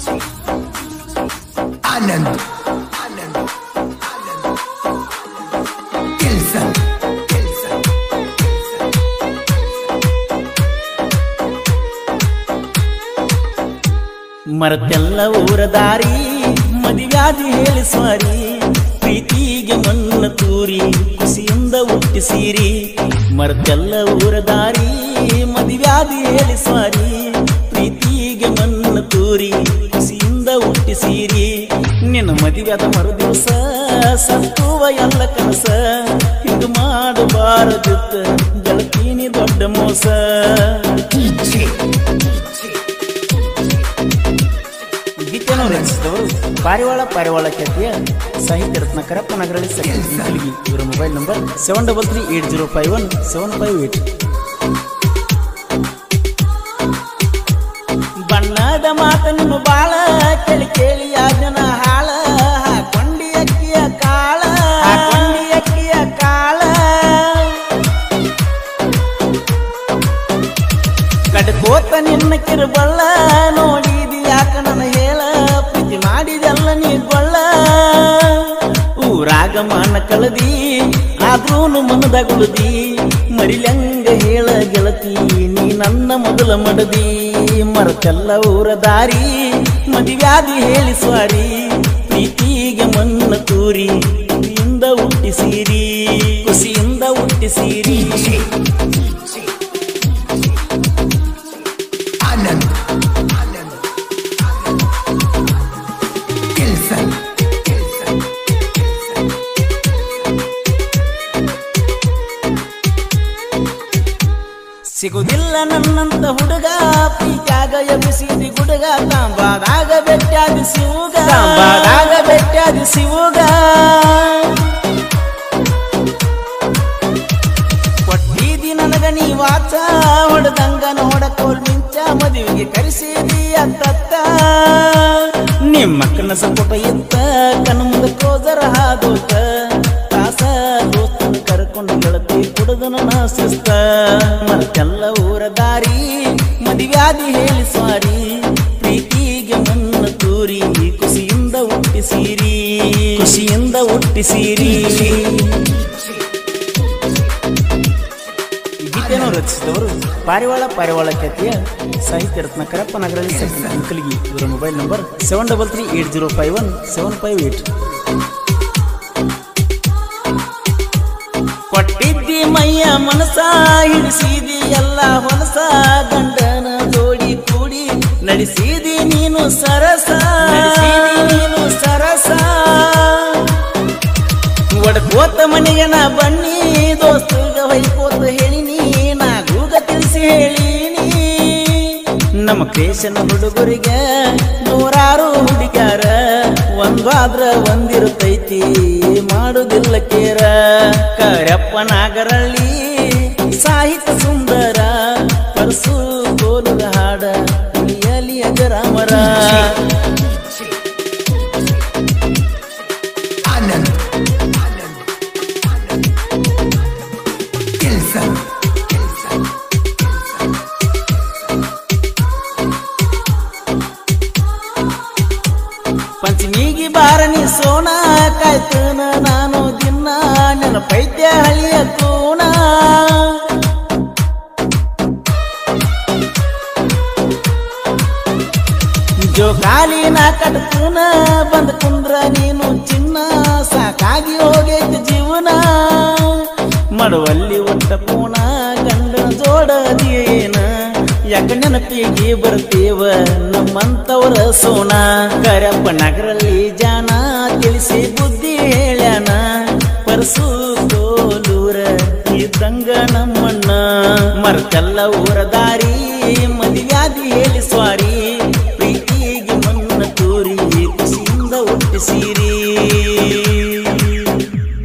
ಆನಂದ್ ಕೆಲಸ ಮರತೆಲ್ಲ ಊರ ದಾರಿ ಮದಿವ್ಯಾದಿ ಹೇಳಿ ಸ್ವಾರಿ ಪ್ರೀತಿಗೆ ಮಣ್ಣ ತೂರಿ ಖುಷಿಯಿಂದ ಹುಟ್ಟಿಸಿರಿ ಮರತೆಲ್ಲ ಊರ ದಾರಿ ಮದಿವ್ಯಾದಿ ಹೇಳಿ ಸ್ವಾರಿ ಪ್ರೀತಿಗೆ ಮಣ್ಣ ತೂರಿ ಖುಷಿಯಿಂದ ಹುಟ್ಟಿಸಿರಿ ನಿನ್ನ ಮದಿವ್ಯಾದ ಮರು ದಿವಸ ಸತ್ತುವ ಎಲ್ಲ ಕನಸ ಹಿಂಗ ಮಾಡಬಾರದಿತ್ತ ಗೆಳತೀನಿ ದೊಡ್ಡ ಮೋಸ ಗೀತೆಯನ್ನು ರಚಿಸಿದವರು ಪಾರಿವಾಳ ಖ್ಯಾತಿಯ ಸಾಹಿತ್ಯ ರತ್ನ ಕರಪ್ಪ ನಗರಳ್ಳಿ ಸಲಗಿ ಇವರ ಮೊಬೈಲ್ ನಂಬರ್ 7338051758. ಬಣ್ಣದ ಮಾತ ನಿಮ್ಮ ಬಾಳ ಕೇಳಿ ಕೇಳಿ ಜನ ಹಾಳ ಹಾಕೊಂಡಿ ಅಕ್ಕಿಯ ಕಾಳ ಕಡ್ಕೋತ ನಿನ್ನ ಕಿರುಬಳ್ಳ ನೋಡಿದಿ ಯಾಕ ನನ್ನ ಹೇಳ ಪ್ರೀತಿ ಮಾಡಿದೆಲ್ಲ ನೀ ಕೊಳ್ಳ ಊರಾಗ ಮಾನ ಕಳದಿ ಆದ್ರೂನು ಮನದಗುಳದಿ ಮರಿಲಂಗ ಹೇಳ ಗೆಳತಿ ನೀ ನನ್ನ ಮೊದಲ ಮಡದಿ ಮರತೆಲ್ಲ ಊರ ದಾರಿ ಮದಿವ್ಯಾದಿ ಹೇಳಿ ಸ್ವಾರಿ ಪ್ರೀತಿಗೆ ಮಣ್ಣ ತೂರಿ ಖುಷಿಯಿಂದ ಹುಟ್ಟಿಸಿರಿ ಆನಂದ್ ಕೆಲಸ ಸಿಗುದಿಲ್ಲ ನನ್ನಂತ ಹುಡುಗ ಪ್ರೀತ್ಯಾಗ ಎಬ್ಬಿಸಿದಿ ಗುಡುಗ ತಾಂಬಾದಾಗ ಬೆಟ್ಟಾದಿ ಸಿವುಗ ಕೊಟ್ಟಿದಿ ನನಗ ನೀ ವಾಚ ಹೊಡೆದಂಗ ನೋಡಕೋಲ್ ಮಿಂಚ ಮದುವೆಗೆ ಕರೆಸಿದಿ ಅತ್ತ ನಿಮ್ಮಕ್ಕನ ಸಂಪುಟ ಇತ್ತ ಕಣ್ಮುಂದ ಕ್ಲೋಸರ್ ಹಾದೋತ ಕಾಸ ದೋಸ್ತನ ಕರ್ಕೊಂಡು ಗೆಳತಿ ಕುಡುದನ ಶಿಸ್ತ ಮರತೆಲ್ಲ ಊರ ದಾರಿ ಮದಿವ್ಯಾದಿ ಹೇಳಿ ಸ್ವಾರಿ ಪ್ರೀತಿಗೆ ಮಣ್ಣ ತೂರಿ ಖುಷಿಯಿಂದ ಹುಟ್ಟಿಸಿರಿ ಗೀತೆಯನ್ನು ರಚಿಸಿದವರು ಪಾರಿವಾಳ ಖ್ಯಾತಿಯ ಸಾಹಿತ್ಯ ರತ್ನ ಕರಪ್ಪ ನಗರಳ್ಳಿ ಸಲಗಿ ಇವರ ಮೊಬೈಲ್ ನಂಬರ್ 7338051758. ಕೊಟ್ಟಿದ್ದಿ ಮೈಯ ಮನಸ ಹಿಡಿಸಿದಿ ಎಲ್ಲ ಹೊಲಸ ಗಂಡನ ಜೋಡಿ ಕೂಡಿ ನಡೆಸಿದಿ ನೀನು ಸರಸ ಒಡಕೋತ ಮನೆಗೆ ನಾ ಬನ್ನಿ ದೋಸ್ತಗ ಹೊಯ್ಕೋತ ಹೇಳಿನಿ ನಾಗೂಗ ತಿಳಿಸಿ ಹೇಳಿನಿ ನಮ್ಮ ಕ್ರೇಶನ ಹುಡುಗರಿಗೆ ನೂರಾರು ಹುಡುಗ್ಯಾರ ಒಂದಾದ್ರ ಒಂದಿರುತ್ತೈತಿ ಮಾಡುದಿಲ್ಲ ಕೇರ ಕರಪ್ಪ ನಾಗರಳ್ಳಿ ಸಾಹಿತ್ಯ ಸುಂದರ ಪರಸು ಗೋಲುಗ ಹಾಡ ಹುಲಿಯಲಿ ಅಜರಾಮರ ಆನಂದ್ ಕೆಲಸ ಪಂಚಮಿಗಿ ಬಾರನಿ ಸೋನ ಕಾಯ್ತನ ನಾನು ದಿನ ನೆನಪೈತ್ಯ ಹಳಿಯ ಕೋಣ ಜೋಕಾಲಿ ನಾ ಕಟ್ತನ ಬಂದ ಕುಂದ್ರ ನೀನು ಚಿನ್ನ ಸಾಕಾಗಿ ಹೋಗೈತಿ ಜೀವನ ಮಾಡುವಲ್ಲಿ ಒಟ್ಟ ಪೂಣ ಗಂಡನ ಜೋಡದೇನ ಯಾಕ ನೆನಪಿಗೆ ಬರ್ತೇವ ನಮ್ಮಂತವರ ಸೋನ ಕರಪ್ಪ ನಗರಲ್ಲಿ ಜಾನ ತಿಳಿಸಿ ಬುದ್ಧಿ ಹೇಳ್ಯಾನ ಪರಸು ಕೋಲೂರ ಇದ್ದಂಗ ನಮ್ಮಣ್ಣ ಮರತೆಲ್ಲ ಊರ ದಾರಿ ಮದಿವ್ಯಾದಿ ಹೇಳಿ ಸ್ವಾರಿ ಪ್ರೀತಿಗೆ ಮಣ್ಣ ತೂರಿ ಖುಷಿಯಿಂದ ಹುಟ್ಟಿಸಿರಿ